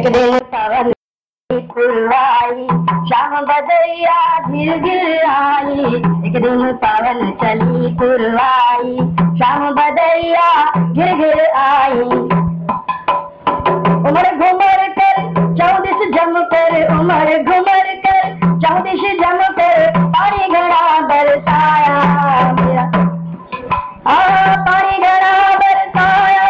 एक दिन पवन पुरवाई, शाम बदरिया गिर गिर आई। एक दिन पवन चली पुरवाई, शाम बदरिया गिर गिर आई। उमर घुमर कर चौदिश जम कर, उमर घुमर कर चौदिश जम कर, पानी घड़ा बरसाया मेरा, पानी घड़ा बरसाया।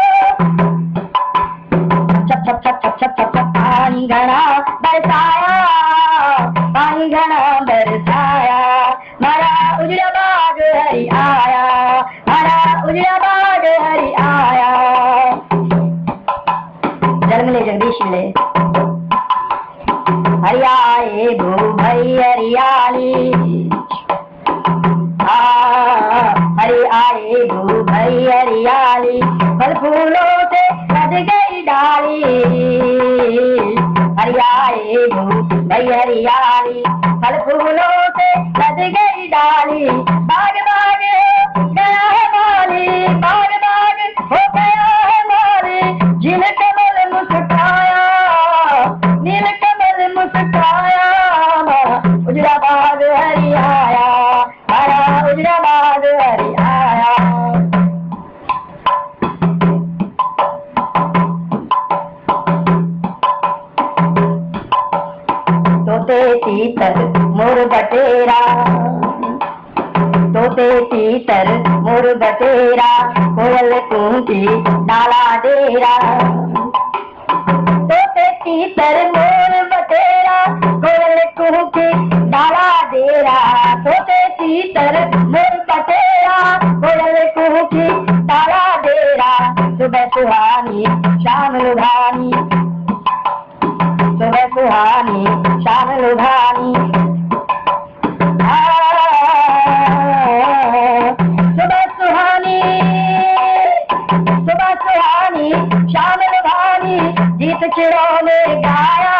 छप छप छप छप छप छप पानी घड़ा बरसाया, पानी घड़ा बरसाया। मारा उजड़ा बाग हरि आया, मारा उजड़ा बाग हरि आया। जल मिले जगदीश मिले, हरियाए भू भई हरियाली, हरि आए भू भई हरियाली। फल फूलों से सज गई डाली, हरियाए भू भई हरियाली। फल फूलों से सज गई डाली, बाग बाग हो गया है माली, बाग बाग हो गया है माली। जिन कमल मुस्काया, नील कमल मुस्काया, उजड़ा बाग हरि आया, हरा उजड़ा बाग हरि आया। तोते तीतर मोर बटेरा, तोते तीतर मोर बटेरा, कोयल कूकी डाला डेरा। तोते तीतर मोर बटेरा, कोयल कूकी डाला डेरा। तोते तीतर मोर बटेरा, कोयल कूकी डाला डेरा। सुबह सुहानी शाम लुभानी, सुबह सुहानी शाम लुभानी। सुबह सुहानी, सुबह सुहानी शाम लुभानी। गीत चिड़ों ने गाया,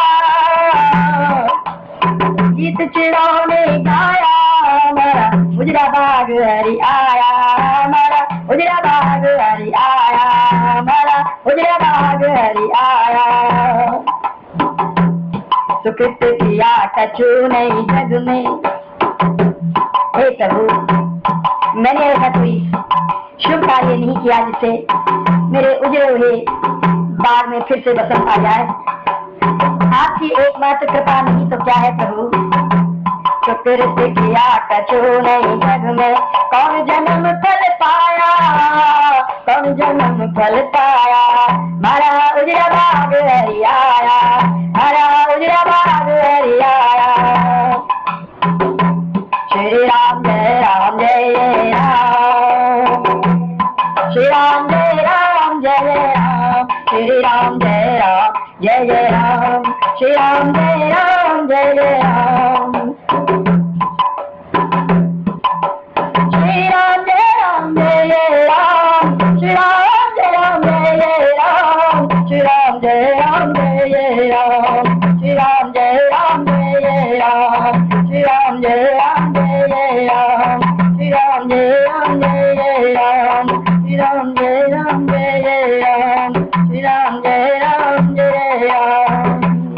गीत चिड़ों ने गाया। हमारा उजड़ा बाग हरि आया, हमारा उजड़ा बाग हरि आया, हमारा उजड़ा बाग हरि आया। सुकृत किया कछु नहीं जग में, हे प्रभु मैंने ऐसा कोई शुभ कार्य नहीं किया जिससे मेरे उजड़े हुए बाग में फिर से बसंत आ जाए। आपकी एकमात्र कृपा नहीं तो क्या है प्रभु। सुकृत किया कछु नहीं जग में, कौन जन्म फल पाया, कौन जन्म फल पाया। मारा उजड़ा बाग हरि आया, हरा उजड़ा बाग हरि आया। श्री राम जय राम जय राम, श्री राम जय राम जय राम, श्री राम जय राम जय जय राम, श्री राम जय राम जय जय राम। श्री राम जय राम जय जय राम, श्री राम जय राम जय जय राम, श्री राम जय राम जय जय राम, श्री राम जय राम जय जय राम, श्री राम जय राम जय जय राम, श्री राम जय राम जय जय राम, श्री राम जय राम जय जय राम, श्री राम जय राम जय जय राम।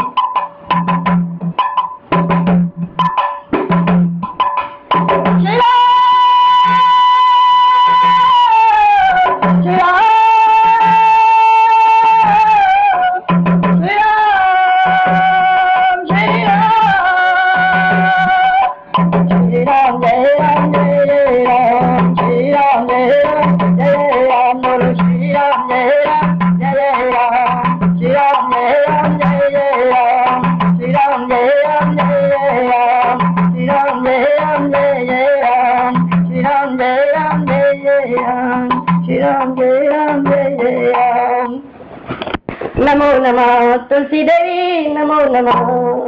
नमो नमः तुलसी देवी, नमो नमः।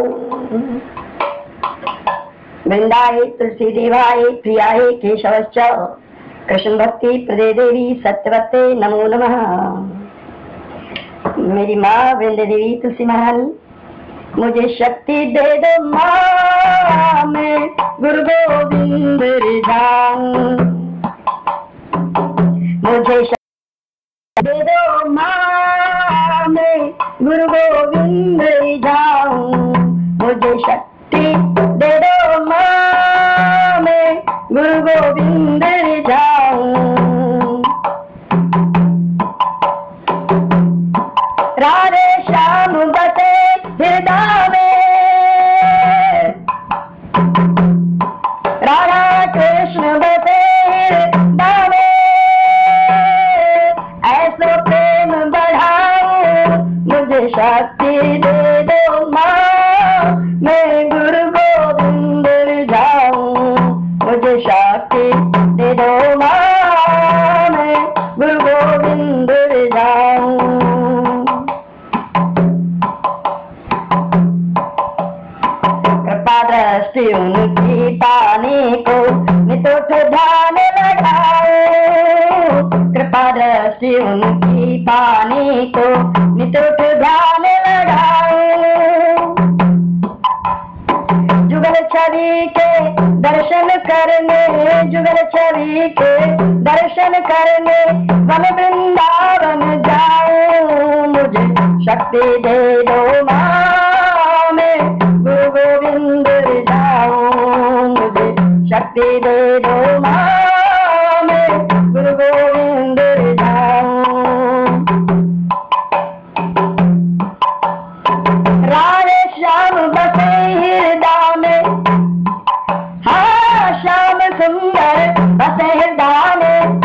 वृंदाय तुलसी देवाय प्रियाय केशवश्च, कृष्ण भक्ति प्रदे देवी सत्यवते नमो नमः। मेरी माँ वृंदा देवी तुलसी महारानी, मुझे शक्ति दे दो माँ, मैं गुरु गोविंद रिझाऊं। मुझे शक्ति दे दो माँ, मैं गुरु गोविंद जाऊं, मुझे शक्ति दे दो माँ, मैं गुरु गोविंद जाऊं। राधे श्याम बसे हृदय में, राधा कृष्ण बसे हृदय में, ऐसो प्रेम बढ़ाऊं, मुझे शक्ति दे दो माँ, मैं गुरु गोविंद जाऊं, मुझे शक्ति दे दो माँ, मैं गुरु गोविंद जाऊं। कृपा दृष्टि उनकी पाने को नितुठ ध्यान लगाओ, कृपा दृष्टि उनकी पाने को नितुठ ध्यान लगाओ। जुगल छवि के दर्शन करने, जुगल छवि के दर्शन करने वन वृंदावन जाऊं, मुझे शक्ति दे दो माँ, मैं गुरु गोविंद जाऊं, मुझे शक्ति दे दो माँ, मैं गुरु गोविंद जाऊं। राधे श्याम बसे हृदय में, हाँ श्याम सुंदर बसे हृदय में,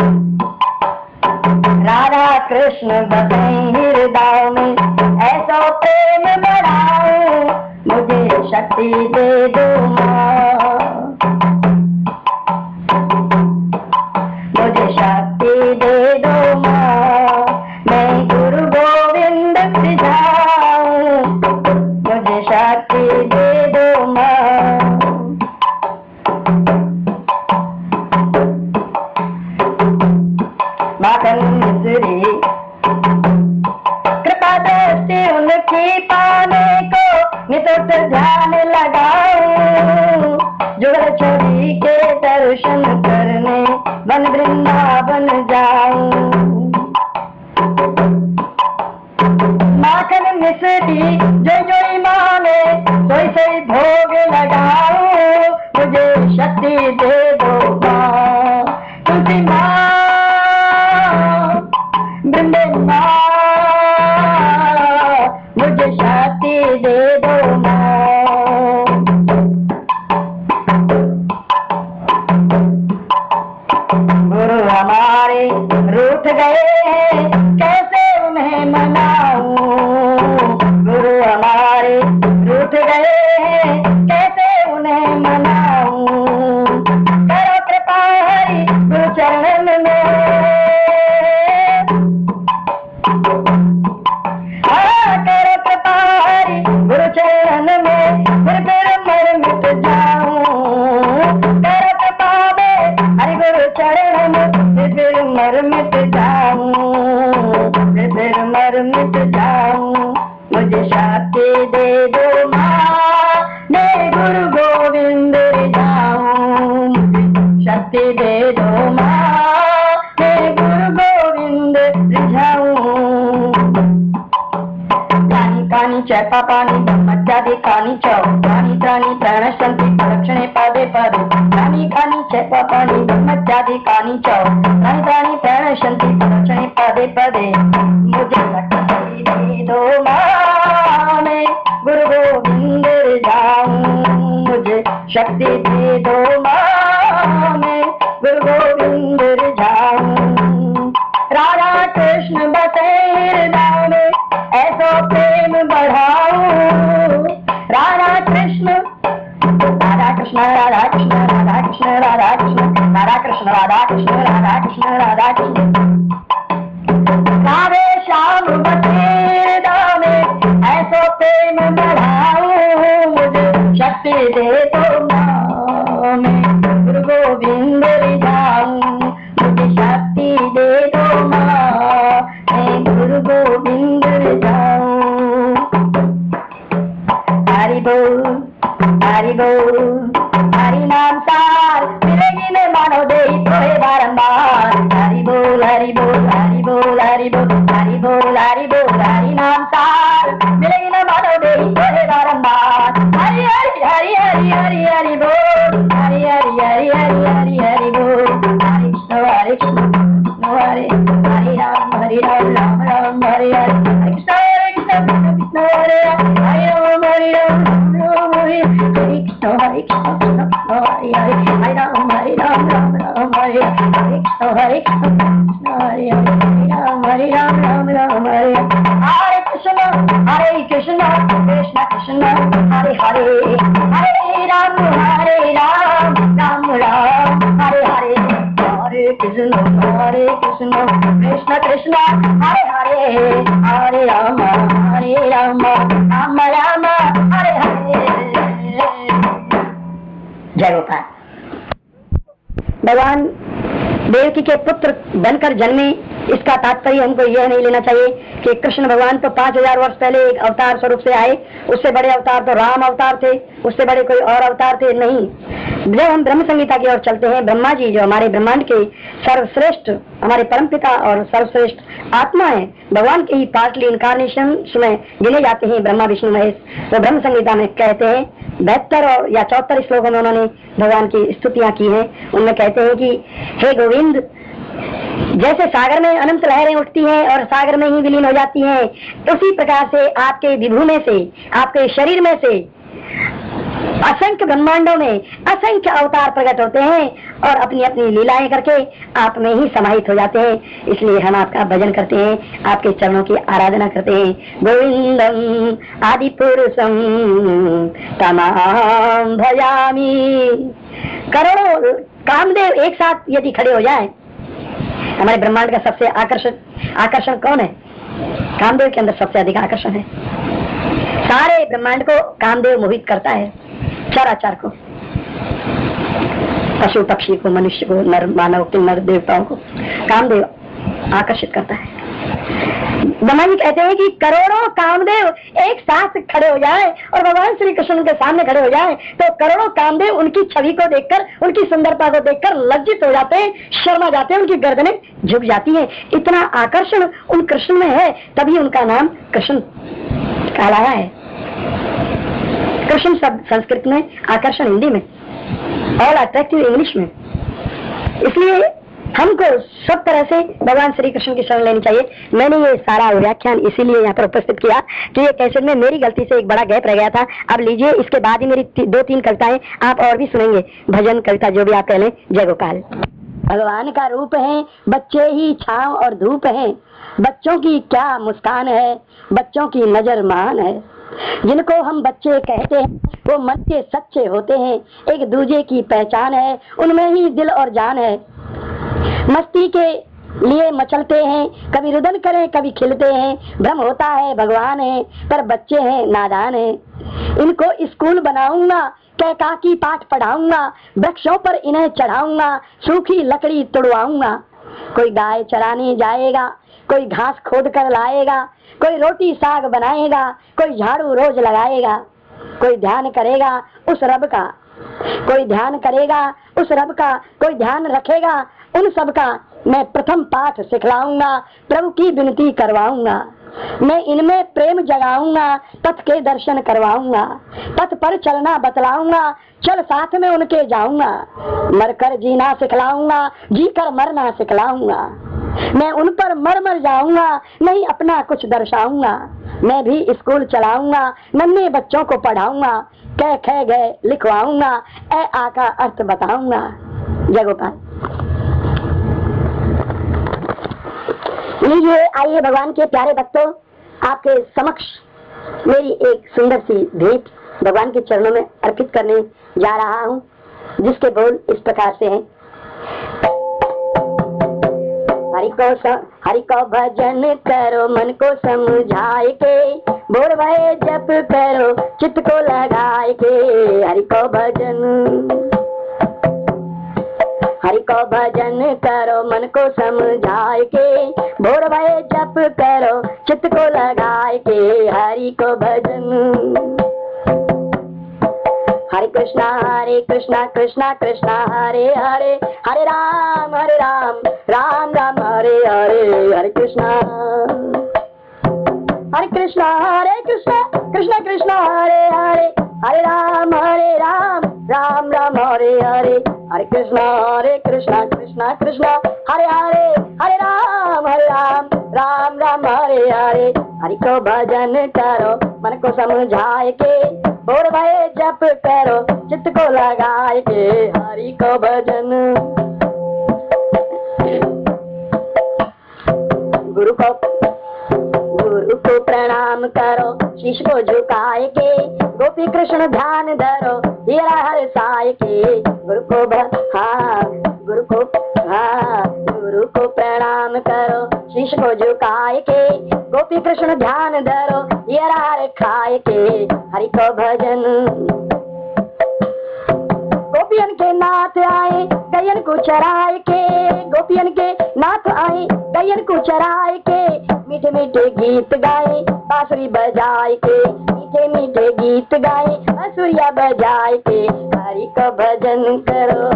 राधा कृष्ण बसे हृदय में, ऐसा प्रेम बढ़ाओ, मुझे शक्ति दे दो माँ, मुझे शक्ति दे दो माँ, मैं गुरु गोविंद जाऊं, मुझे शक्ति दे दो माँ। माखन मिश्री कृपा दृष्टि उनकी पाने को नितुठ ध्यान लगाऊं, जुगल छवि के दर्शन करने वन वृंदावन जाऊं। माखन मिश्री जो जोई माने सोई सोई भोग लगाऊं, मुझे शक्ति दे दो माँ, तुलसी माँ वृंदे माँ, मुझे शक्ति दे दो माँ। गुरु हमारे रूठ गए हैं, कैसे उन्हें मनाऊं, गुरु हमारे रूठ गए हैं, कैसे उन्हें मनाऊं। करो कृपा हरि गुरु चरण में, करो कृपा हरि गुरु चरण में, फिर मर मिट जाऊं। करो कृपा में हरि गुरु चरण में, फिर मर मिट जाऊं, फिर मर मिट जाऊं। मुझे शक्ति दे दो माँ, मैं गुरु गोविंद जाऊं, शक्ति दे दो माँ, मैं गुरु गोविंद जाऊं। कानी च पापानि ब्रह्मचारि कानि च कानि त्राणि प्रणश्यन्ति प्रदक्षिणे पदे पदे। कानि च पापानि ब्रह्मचारि कानि च कानि त्राणि प्रणश्यन्ति प्रदक्षिणे पदे पदे। मुझे शक्ति दे दो माँ, मैं गुरु गोविंद जाऊं, मुझे शक्ति दे दो माँ, मैं गुरु गोविंद जाऊं। राधा कृष्ण बसे हृदय में, ऐसा प्रेम बढ़ाऊं। राधा कृष्ण राधा कृष्ण राधा कृष्ण राधा कृष्ण राधा कृष्ण राधा कृष्ण राधा कृष्ण राधा कृष्ण राधा कृष्ण। राधे श्याम बसे हृदय में, ऐसा प्रेम बढ़ाऊं। मुझे शक्ति दे दो माँ, मैं गुरु गोविंद जाऊं, मुझे शक्ति दे दो माँ, मैं गुरु गोविंद जाऊं। हरि बोल हरि बोल, हरि नाम सार मिलेगी में मानो दे तोहे बारंबार। हरि बोल हरि बोल हरि बोल हरि बोल हरि बोल हरि बोल, हरि नाम हरे राम राम राम हरे हरे कृष्ण हरे राम राम हरे कृष्ण कृष्ण कृष्ण हरे हरे राम राम हरे हरे कृष्ण कृष्ण कृष्ण हरे राम राम राम हरे हरे। जय गोपाल। भगवान देवकी के पुत्र बनकर जन्मे, इसका तात्पर्य हमको यह नहीं लेना चाहिए कि कृष्ण भगवान तो 5000 वर्ष पहले एक अवतार स्वरूप से आए, उससे बड़े अवतार तो राम अवतार थे, उससे बड़े कोई और अवतार थे, नहीं। जब हम ब्रह्म संहिता की ओर चलते हैं, ब्रह्मा जी जो हमारे ब्रह्मांड के सर्वश्रेष्ठ, हमारे परमपिता और सर्वश्रेष्ठ आत्मा है, भगवान के ही पार्टली इनकारनेशन में गिने जाते हैं ब्रह्मा विष्णु महेश। तो ब्रह्म संहिता में कहते हैं 72 और या 74 श्लोकों में उन्होंने भगवान की स्तुतियां की हैं। उनमें कहते हैं कि हे गोविंद, जैसे सागर में अनंत लहरें उठती हैं और सागर में ही विलीन हो जाती हैं, उसी प्रकार से आपके विभू में से, आपके शरीर में से असंख्य ब्रह्मांडों में असंख्य अवतार प्रकट होते हैं और अपनी अपनी लीलाएं करके आप में ही समाहित हो जाते हैं। इसलिए हम आपका भजन करते हैं, आपके चरणों की आराधना करते हैं। गोविंदम आदि पुरुषम तमाम भजामी। करोड़ों कामदेव एक साथ यदि खड़े हो जाएं, हमारे ब्रह्मांड का सबसे आकर्षण कौन है? कामदेव के अंदर सबसे अधिक आकर्षण है। सारे ब्रह्मांड को कामदेव मोहित करता है, चराचर को, पशु पक्षी को, मनुष्य को, नर मानव के, नर देवताओं को कामदेव आकर्षित करता है। ब्रह्मा जी कहते हैं कि करोड़ों कामदेव एक साथ खड़े हो जाए और भगवान श्री कृष्ण के सामने खड़े हो जाए तो करोड़ों कामदेव उनकी छवि को देखकर, उनकी सुंदरता को देखकर लज्जित हो जाते हैं, शर्मा जाते हैं, उनकी गर्दनें झुक जाती हैं। इतना आकर्षण उन कृष्ण में है, तभी उनका नाम कृष्ण कहलाया है। कृष्ण शब्द संस्कृत में, आकर्षण हिंदी में, ऑल अट्रैक्टिव इंग्लिश में। इसलिए हमको सब तरह से भगवान श्री कृष्ण की शरण लेनी चाहिए। मैंने ये सारा व्याख्यान इसीलिए यहाँ पर उपस्थित किया कि ये कैसेट में मेरी गलती से एक बड़ा गैप रह गया था। अब लीजिए, इसके बाद ही मेरी 2-3 कविताएं आप और भी सुनेंगे, भजन कविता जो भी आप कह लें। जय गोपाल। भगवान का रूप है, बच्चे ही छांव और धूप है, बच्चों की क्या मुस्कान है, बच्चों की नजर मान है। जिनको हम बच्चे कहते हैं वो मन के सच्चे होते हैं, एक दूजे की पहचान है, उनमें ही दिल और जान है। मस्ती के लिए मचलते हैं, कभी रुदन करें कभी खिलते हैं, भ्रम होता है भगवान है पर बच्चे हैं नादान है। इनको स्कूल बनाऊंगा, कैकाकी पाठ पढ़ाऊंगा, वृक्षों पर इन्हें चढ़ाऊंगा, सूखी लकड़ी तुड़वाऊंगा। कोई गाय चराने जाएगा, कोई घास खोद कर लाएगा, कोई रोटी साग बनाएगा, कोई झाड़ू रोज लगाएगा। कोई ध्यान करेगा उस रब का, कोई ध्यान करेगा उस रब का, कोई ध्यान रखेगा उन सब का। मैं प्रथम पाठ सिखलाऊंगा, प्रभु की विनती करवाऊंगा। मैं इनमें प्रेम जगाऊंगा, पथ के दर्शन करवाऊंगा। पथ पर चलना बतलाऊंगा, चल साथ में उनके जाऊंगा। मरकर जीना सिखलाऊंगा, जी कर मरना सिखलाऊंगा। मैं उन पर मर जाऊंगा, नहीं अपना कुछ दर्शाऊंगा। मैं भी स्कूल चलाऊंगा, नन्हे बच्चों को पढ़ाऊंगा। कह ख गए लिखवाऊंगा, ए आ का अर्थ बताऊंगा। जय गोपाल। लीजिए, आइए भगवान के प्यारे भक्तों, आपके समक्ष मेरी एक सुंदर सी भेंट भगवान के चरणों में अर्पित करने जा रहा हूँ, जिसके बोल इस प्रकार से हैं। हरि को भजन करो, मन को समझाए के, बोल भय जप करो, चित्त को लगाए के। हरि को भजन करो, मन को समझाए के, भोर भय जप करो, चित्त को लगाए के। हरि को भजन। हरे कृष्णा कृष्णा कृष्णा हरे हरे, हरे राम राम राम हरे हरे। हरे कृष्णा कृष्णा कृष्णा कृष्णा हरे हरे, हरे राम राम राम हरे हरे। हरे कृष्णा कृष्णा कृष्णा हरे हरे, हरे राम राम राम हरे हरे। हरि को भजन करो, मन को समझाए के और भय जप करो चित्त को लगाए के हरि को भजन। गुरु को प्रणाम करो शीश को झुकाए के गोपी कृष्ण ध्यान धरो हीरा हर साय के। गुरु को प्रणाम करो शीश को झुकाए के गोपी कृष्ण ध्यान धरो हीरा हर खाए के हरि को भजन। गोपियन के नाथ आए गयन को चराए के गोपियन के नाथ आए गयन को चराए के मीठे मीठे गीत गाए बांसुरी बजाए के मीठे मीठे गीत गाए बांसुरिया बजाए के हरि को भजन करो।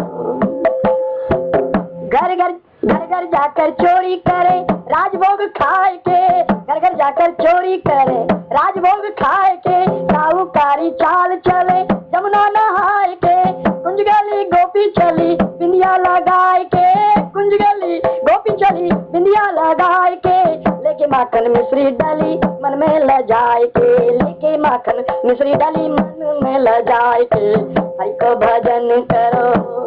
घर घर जाकर चोरी करे राजभोग खाए के घर घर जाकर चोरी करे राजभोग खाए के साहूकारी चाल चले जमुना नहाए के कुंज गली गोपी चली बिंदिया लगाए के कुंज गली गोपी चली बिंदिया लगाए के लेके माखन मिश्री डाली मन में ल जाए के लेके माखन मिश्री डाली मन में ल जाए के हरि को भजन करो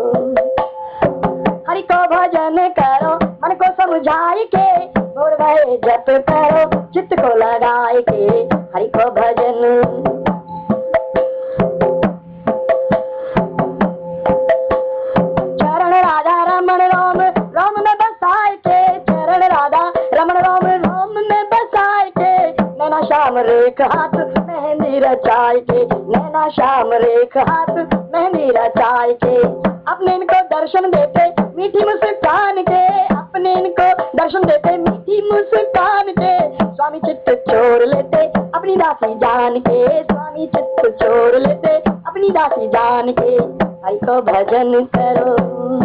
हरि को भजन करो मन को समझाए के और भय जप करो चित्त को लगाए के हरि को भजन। चरण राधा रमण राम राम में बसाए के चरण राधा रमण राम राम में बसाए के नैना श्याम रेख हाथ मेहंदी रचाए के नैना श्याम रेख हाथ मेहंदी रचाए के अपने इनको दर्शन देते मीठी मुस्कान के अपने इनको दर्शन देते मीठी मुस्कान के स्वामी चित्त छोड़ लेते अपनी दासी जान के स्वामी चित्त छोड़ लेते अपनी दासी जान के हरि को भजन करो।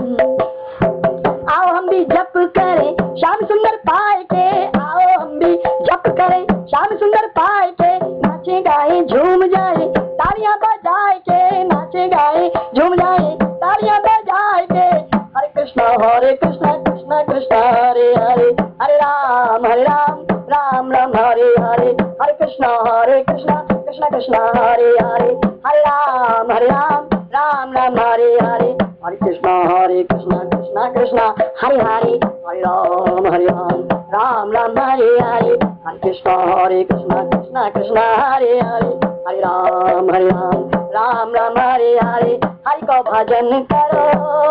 आओ हम भी जप करें श्याम सुंदर पाए के आओ हम भी जप करें श्याम सुंदर पाए के नाचे गाए झूम जाए तालियां बजाए के नाचे गाए झूम जाए तालियां बजाए के हरे कृष्ण कृष्ण कृष्ण हरे हरे हरे राम राम राम हरे हरे हरे कृष्ण कृष्ण कृष्ण हरे हरे हरे राम राम राम हरे हरे हरे कृष्ण कृष्ण कृष्ण हरे हरे हरे राम राम हरे हरे हरे कृष्ण कृष्ण कृष्ण हरे हरे हरे राम राम हरे हरे हरि को भजन करो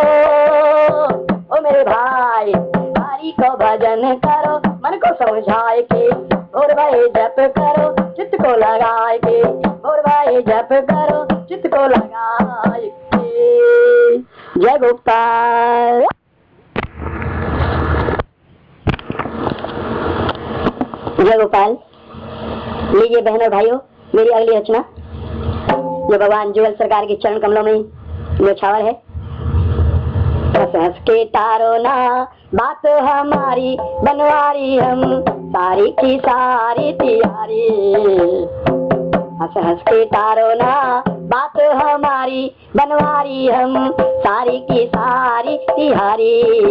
ओ मेरे भाई हरि को भजन करो मन को समझाए के और भाई जप करो चित्त को लगाए के और भाई जप करो चित्त को लगाए के। जय गोपाल। जय गोपाल। लीजिए बहनों भाइयों मेरी अगली रचना जो भगवान जुगल सरकार के चरण कमलों में न्यौछावर है। हंस हंस के तारो ना बात हमारी बनवारी हम सारी की सारी तैयारी। हंस हंस के तारो ना बात हमारी बनवारी हम सारी की सारी तैयारी।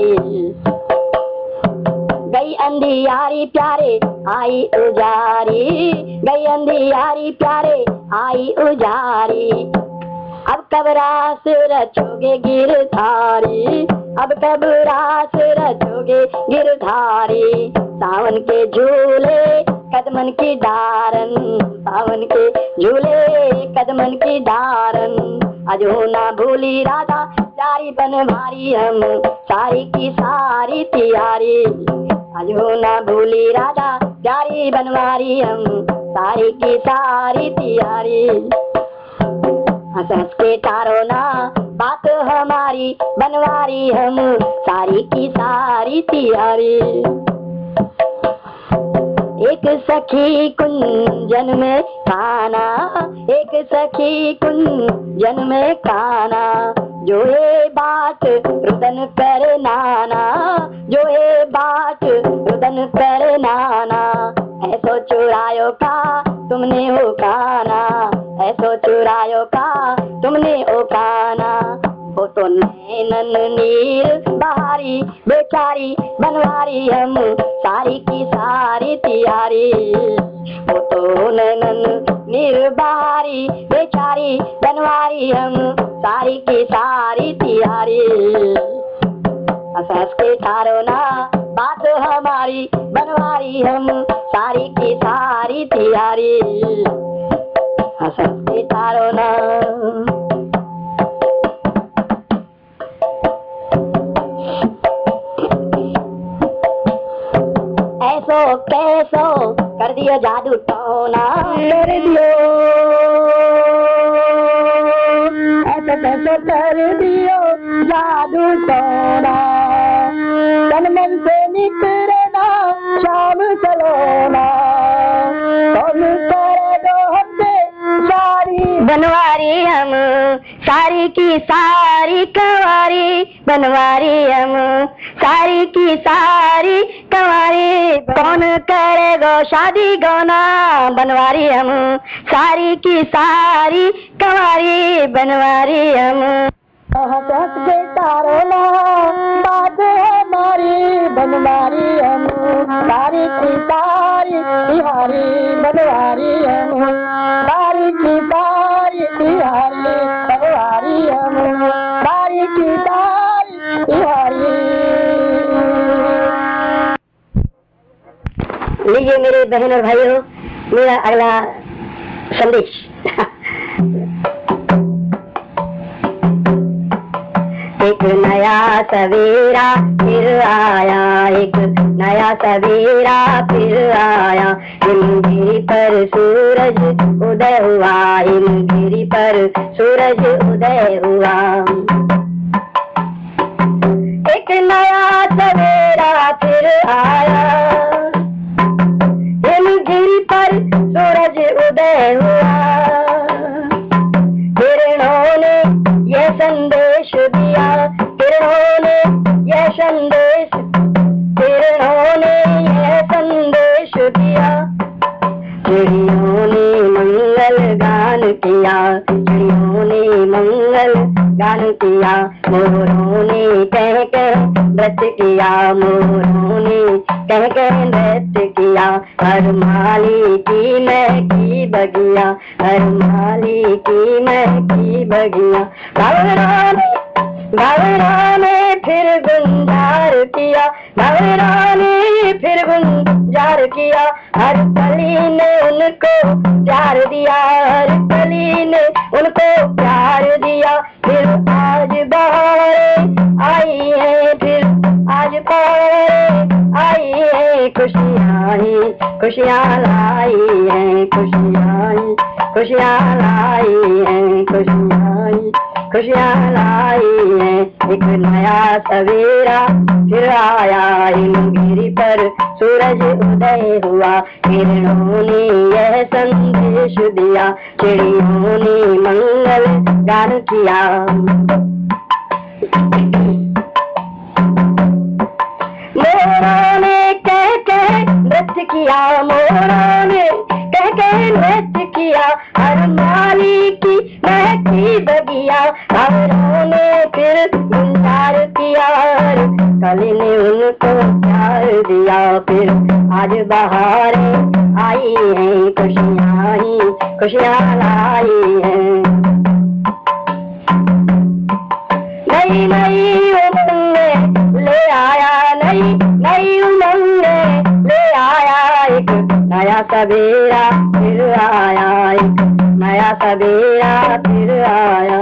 गई अंधियारी प्यारे आई उजारी गई अंधियारी प्यारे आई उजारी। अब कब रास रचोगे गिरधारी अब कब रास रचोगे गिरधारी। सावन के झूले कदमन की डारन सावन के झूले कदमन की डारन। अजो ना भूली राधा प्यारी बनवारी हम सारी की सारी तैयारी। अजो ना भूली राधा प्यारी बनवारी हम सारी की सारी तैयारी। हंस हंस के तारो ना बात हमारी बनवारी हम सारी की सारी तैयारी। एक सखी कुंजन में काना एक सखी कुंजन में काना। जो ये बात रुदन कर नाना जो ये बात रुदन कर नाना। ऐसो चुरायो का तुमने हो काना ऐसो चुरायो का तुमने ओ काना। वो तो नैनन नीर बहारी बेचारी बनवारी हम सारी की सारी तैयारी। वो तो नैनन निर्बारी बेचारी बनवारी हम सारी की सारी तिहारी। हंस के तारो ना बात हमारी बनवारी हम सारी की सारी तिहारी। हंस के तारो ना ऐसो कैसो कर दियो जादू टोना कर दियो, ऐसो कैसो कर दियो जादू टोना। तन मन से निकले ना शाम सलोना, कौन करे दो हमसे सारी बनवारी हम सारी की सारी कंवारी बनवारी हम सारी की सारी कंवारी। कौन करेगो शादी गौना बनवारी हम सारी की सारी कंवारी बनवारी हम। हंस के तारो ना बात हमारी बनवारी हम सारी की सारी तिहारी बनवारी हम सारी की सारी तिहारी बनवारी हम सारी की सारी तिहारी। लीजिए मेरे बहन और भाइयों, मेरा अगला संदेश। एक नया सवेरा फिर आया, एक नया सवेरा फिर आया। हिमगिरी पर सूरज उदय हुआ, हिमगिरी पर सूरज उदय हुआ। एक नया सवेरा फिर आया, हिमगिरी पर सूरज उदय हुआ। किरणों ने ये संदेश दिया, किरणों ने ये संदेश, किरणों ने ये संदेश दिया। चिड़ियों ने मंगल गान किया, चिड़ियों ने मंगल गान किया। मोरों ने कह कह नृत्य किया, मोरों ने कह कह नृत्य किया। हर माली की महकी बगिया, हर माली की महकी बगिया। भंवरा ने फिर गुंजार किया, भंवरा ने फिर गुंजार किया। हर कली ने उनको प्यार दिया, हर कली ने उनको प्यार दिया। फिर आज बहारें आई है, फिर आज बहारें आई है। खुशियाँ ही खुशियाँ लाई हैं, खुशियाँ ही खुशियाँ लाई हैं, खुशियाँ ही खुशियाँ लाई हैं। एक नया सवेरा फिर आया, हिमगिरी पर सूरज उदय हुआ। किरणों ने यह संदेश दिया, चिड़ियों ने मंगल गान किया। मोरों ने कह कह नृत्य किया, मोरों ने कह कह नृत्य किया। हर माली की महकी बगिया, भंवरों ने फिर गुंजार किया। कली ने उनको प्यार दिया। फिर आज बहारें आई हैं, खुशियाँ ही खुशियाँ लाई हैं। नई नई उमंग ले आया, नई नई उमंग ले आया। एक नया सवेरा फिर आया, एक नया सवेरा फिर आया।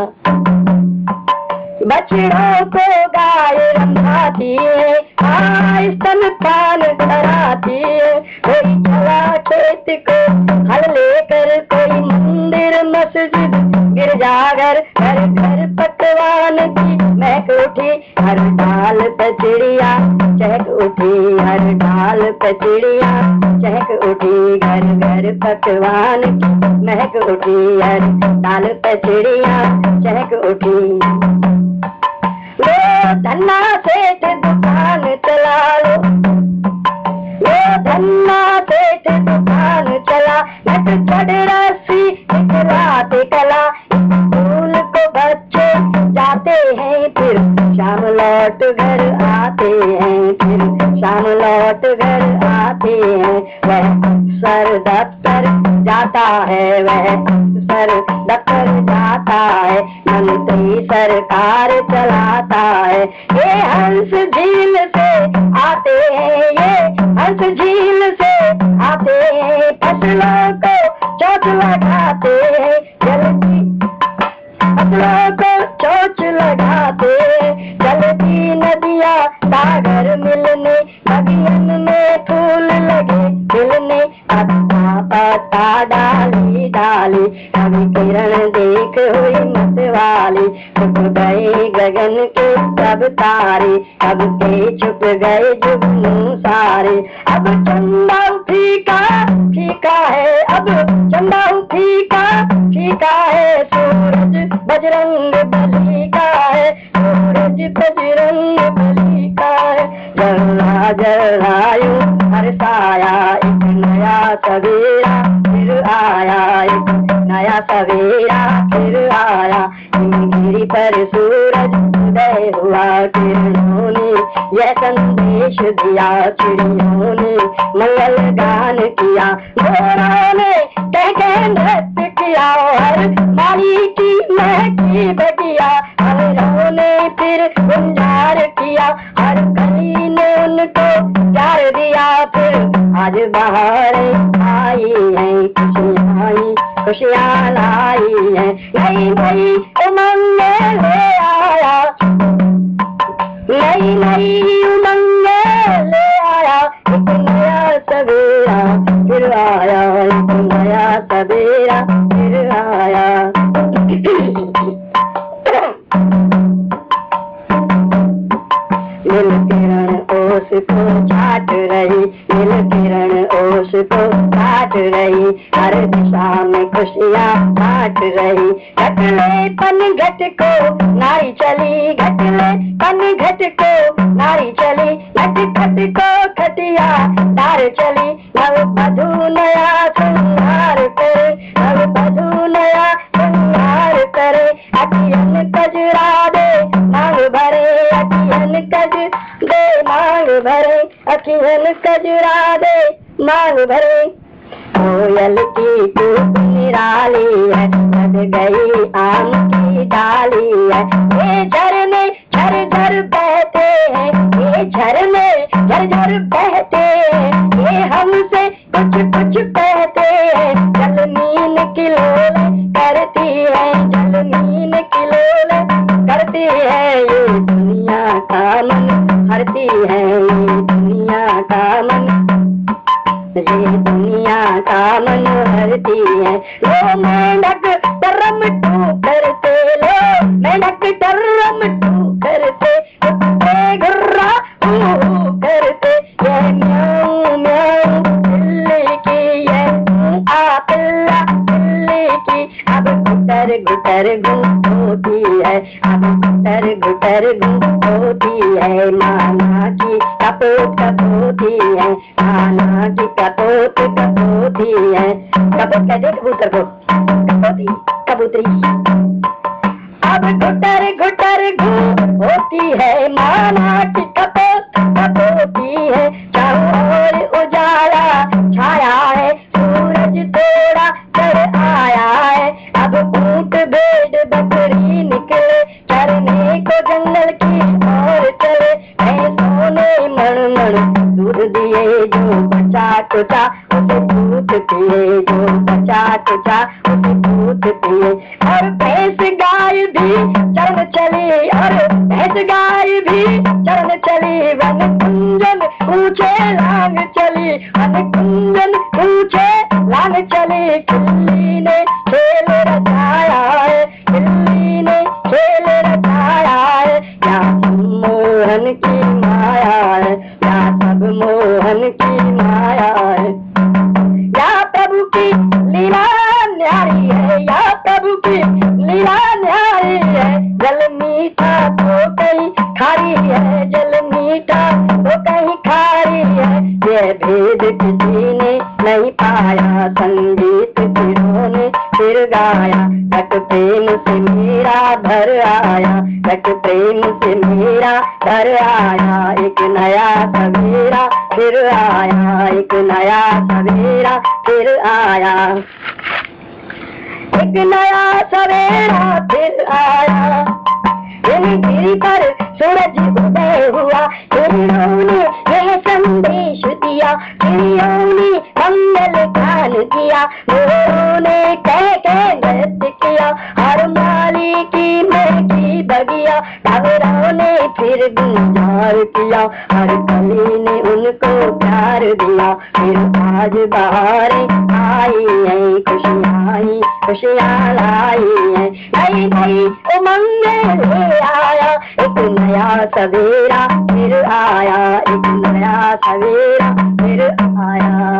बछड़ों को गाय रंभाती है, स्तनपान कराती है। कोई चला खेत को हल लेकर, कोई मंदिर मस्जिद गिरजाघर। हर घर पकवान की महक उठी, हर डाल पे चिड़िया चहक उठी, हर डाल पे चिड़िया चहक उठी। घर घर पकवान की महक उठी, हर डाल पे चिड़िया चहक उठी। लो धन्ना सेठ दुकान चला लो, लो धन्ना सेठ दुकान चला। नट चढ़ रस्सी दिखलाते कला, स्कूल को बच्चे जाते हैं, फिर शाम लौट घर आते हैं, फिर शाम लौट घर आते हैं। वह सर दफ्तर जाता है, वह सर दफ्तर जाता है, मंत्री सरकार चलाता है। ये हंस झील से आते हैं, ये हंस झील से आते हैं, फसलों को चोट लगाते हैं, जल्दी फसलों को चोट लगाते, चलती नदियाँ सागर मिलने, बगियन में फूल लगे खिलने, पत्ता पत्ता डाली डाली, कभी किरण देख हुई मतवाली, छुप गए गगन के सब तारे, अब के छुप गए जुगनू सारे। अब चंदा फीका फीका है, अब चंदा फीका फीका है, सूरज बजरंग बली का है, सूरज बजरंग बली का है। जला जलायु हर्षाया, एक नया सवेरा फिर आया, एक नया सवेरा फिर आया। गिरी पर सूरज उदय हुआ, किरणों ने यह संदेश दिया, चिड़ियों ने मंगल गान किया, मोरों ने कह कह नृत्य किया, हर माली की महकी बगिया, हमरों ने फिर गुंजार किया, हर कली ने उनको प्यार दिया। फिर आज बाहर आई है, खुशियाँ आई खुशियाँ लाई है, नई नई उमंग ले आया, नई नई उमंग ले आया, एक नया सवेरा फिर आया, एक नया सवेरा फिर आया। नील किरण ओस को छाट रही, नील किरण ओस को छाट रही, हर दिशा में खुशियाँ बांट रही। घटले पन घट को नारी चली, घटले पन घट को नारी चली, घट घट को खटिया दार चली, नव वधू नया श्रृंगार करे, नव वधू नया श्रृंगार करे। अखियन कजरा दे मांग भरे, अखियन कज दे मांग भरे, अखियन कजरा दे मांग भरे। कोयल की कूक निराली है, लग गई आम की डाली है, ये झरने झर झर बहते हैं, ये झरने झर झर बहते हैं, ये हमसे कुछ कुछ कहते हैं, जलमीन किलोले करती है, जलमीन किलोले करती है, ये दुनिया का मन हरती है, ये दुनिया का मन, ये दुनिया का मन हरती है। लो मेंढक टर्रम टू करते, लो मेंढक टर्रम टू करते, कुत्ते घुर्रा हू करते, ये म्याऊं म्याऊं बिल्ली की, ये आ पिल्ला बिल्ली की। अब गुटर गुटर गू होती है, अब गुटर गुटर गू होती है, माना की कपोत कपोती है, माना की कपोत कपोती है। कपोत कहते कबूतर को, कपोती कबूतरी। अब गुटर गुटर गू होती है, माना की कपोत कपोती है, चारों ओर उजाला छाया है, सूरज थोड़ा चढ़ आया है। अब ऊंट भेड़ बकरी निकले, चरने को जंगल की ओर चले, भैंसों ने मण मण दूध दिए, जो बचा कुचा उसे दूध पिए, जो बचा कुचा उसे दूध पिए। और भैंस गाय भी चरण चली, और भैंस गाय भी चरण चली, वन कुंजन ऊंचे लांग चली, वन कुंजन ऊंचे लांग चली। किल्ली ने खेल रचाया है, किल्ली ने खेल रचाया है, या मोहन की माया है, या सब मोहन की माया है। या प्रभु की लीला न्यारी है, या प्रभु की लीला न्यारी है, जल मीठा तो कहीं खारी है, जल मीठा तो कहीं खारी है। ये भेद किसी ने नहीं पाया, संगीत फिरों ने फिर गाया, तक प्रेम से मेरा भर आया, तक प्रेम से मेरा भर आया, एक नया सवेरा फिर आया, एक नया सवेरा फिर आया, एक नया सवेरा फिर आया। गिरी पर सूरज उदय हुआ, चिड़ियों ने यह संदेश दिया, चिड़ियों ने मंगल गान किया, मोरों ने कह कह नृत्य किया, हर माली की महकी बगिया, भंवरों ने फिर गुंजार किया, हर कली ने उनको प्यार दिया। फिर आज बहारें आई हैं, खुशियाँ खुशियाँ लाई हैं, नई नई उमंग ले आया, एक नया सवेरा फिर आया, एक नया सवेरा फिर आया।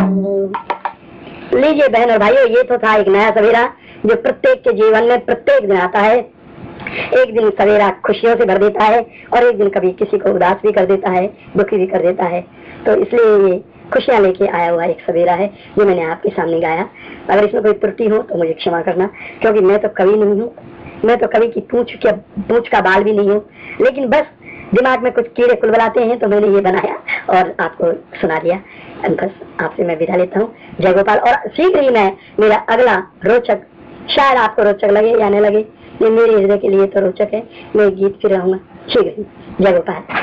लीजिए बहन और भाइयों, ये तो था एक नया सवेरा जो प्रत्येक के जीवन में प्रत्येक दिन आता है। एक दिन सवेरा खुशियों से भर देता है और एक दिन कभी किसी को उदास भी कर देता है, दुखी भी कर देता है। तो इसलिए ये खुशियां लेके आया हुआ एक सवेरा है जो मैंने आपके सामने गाया। अगर इसमें कोई त्रुटि हो तो मुझे क्षमा करना, क्योंकि मैं तो कवि नहीं हूँ, मैं तो कवि की पूंछ का बाल भी नहीं हूँ, लेकिन बस दिमाग में कुछ कीड़े कुलबलाते हैं तो मैंने ये बनाया और आपको सुना दिया। बस आपसे मैं विदा लेता हूँ। जय गोपाल। और शीघ्र ही मैं मेरा अगला रोचक, शायद आपको रोचक लगे या न लगे, ये मेरे हृदय के लिए तो रोचक है, मैं गीत फिर रहूंगा शीघ्र ही। जय गोपाल।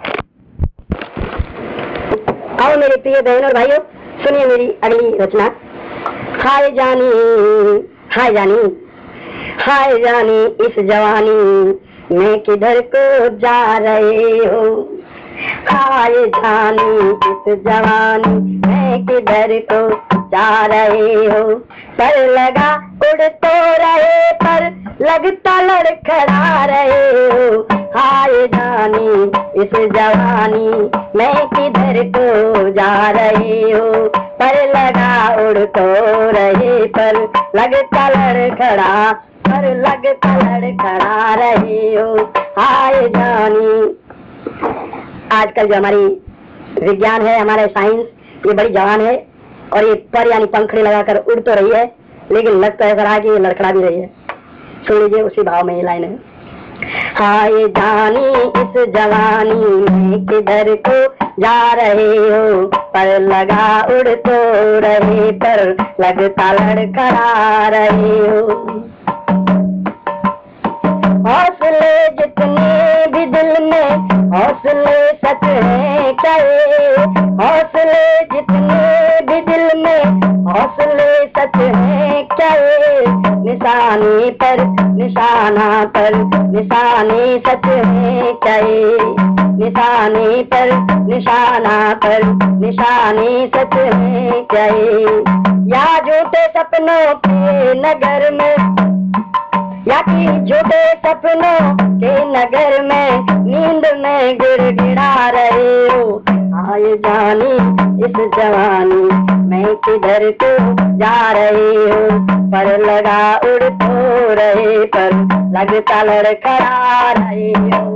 आओ मेरे प्रिय बहन और भाइयों, सुनिए मेरी अगली रचना। हाय जानी हाय जानी हाय जानी इस जवानी में किधर को जा रहे हो, हाय जानी इस जवानी में किधर को जा रहे हो, पर लगा उड़ तो रहे पर लगता लड़खड़ा रहे हो, हाय जानी इस जवानी में किधर को जा रहे हो, पर लगा उड़ तो रहे पर लगता लड़खड़ा, पर लगता लड़खड़ा रहे हो, हाय जानी। आजकल जो हमारी विज्ञान है, हमारा साइंस, ये बड़ी जवान है और ये पर यानी पंखड़ी लगाकर उड़ तो रही है, लेकिन लग तो ऐसा रहा कि ये लड़खड़ा भी रही है। सुन लीजिए उसी भाव में ये लाइन है। हाय जानी इस जवानी में किधर को जा रहे हो, पर लगा उड़ तो रहे पर लगता लड़खड़ा रहे हो, हौसले जितने भी दिल में हौसले सच है कहे, हौसले जितने भी दिल में हौसले सच है कहे, निशाने पर निशाना पर निशाने सच है कहे, निशाने पर निशाना पर निशाने सच है कहे, या झूठे सपनों के नगर में, या कि झूठे सपनों के नगर में नींद में गिड़गिड़ा रहे हो, हाय जानी इस जवानी में किधर को जा रहे हो, पर लगा उड़ तो रहे पर लगता लड़खड़ा रहे हो,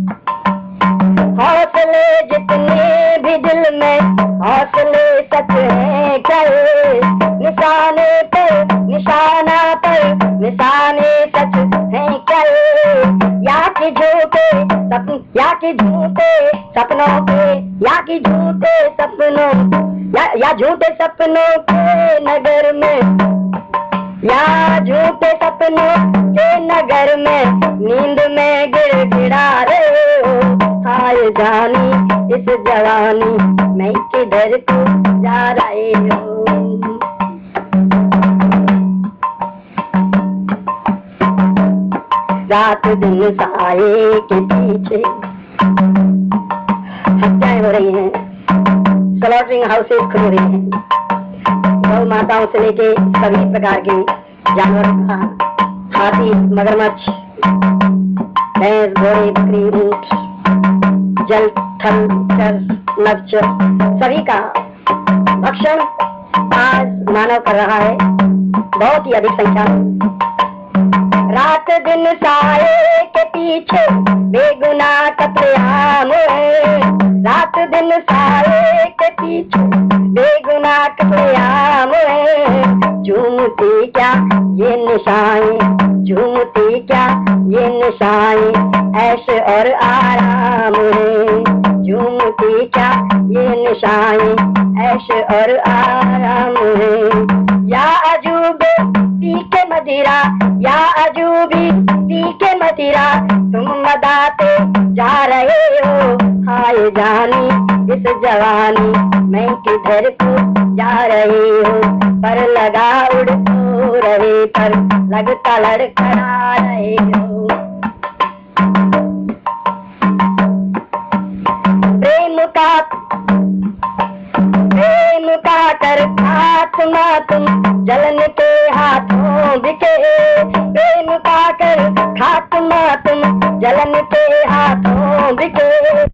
हौसले जितने भी दिल में हौसले सच है कहे, निशाने पर निशाना पर निशाने सच है कहे, या कि झूठे सपन, या कि झूठे सपनों के, या कि झूठे सपनों, या झूठे सपनों के नगर में, या झूठे सपनों के नगर में नींद में गिड़गिड़ा रहे हो, हाय जानी इस जवानी में किधर को जा रहे हो। रात दिन साए के पीछे हत्याएं हो रही हैं, स्लॉटरिंग हाउसेस खुल रही हैं, गौ माताओं से लेके सभी प्रकार के जानवरों का, हाथी मगरमच्छ भैंस घोड़े बकरी ऊंट जल थल चर नभचर सभी का भक्षण आज मानव कर रहा है, बहुत ही अधिक संख्या में। रात दिन साए के पीछे बेगुनाह कत्लेआम है, रात दिन साए के पीछे बेगुनाह कत्लेआम है, झूमती क्या ये निशाएं, झूमती क्या ये निशाएं, ऐश और आराम है, झूमती क्या ये हमेशाएं ऐश और आराम है। या अजूबे पी के मदिरा, या अजूबी पी के मदिरा, तुम मदाते जा रहे हो। हाय जानी इस जवानी मैं किधर को जा रही हूँ। पर लगा उड़ तो रहे, पर लगता लड़खड़ा रहे हो। प्रेम का कर खात्मा तुम जलन के हाथों बिके। प्रेम का कर खात्मा तुम जलन के हाथों बिके।